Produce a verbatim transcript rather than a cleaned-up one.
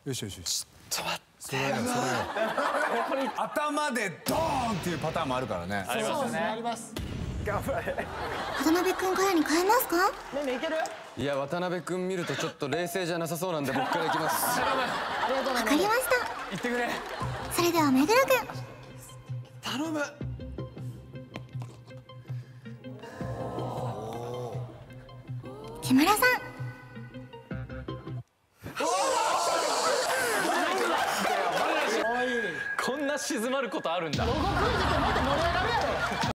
よしよしよし。 ちょっと待って。 それそれ頭でドーンっていうパターンもあるからね。 ありますね。 あります。 頑張れ。 渡辺君からに変えますか？ めめいける？ いや、渡辺君見るとちょっと冷静じゃなさそうなんで僕からいきます。 頼む。ありがとうね。 わかりました。 言ってくれ。 それでは目黒君。 頼む。 木村さん。 こんな静まることあるんだ。 ロゴクイズってもっと盛り上がるやろ。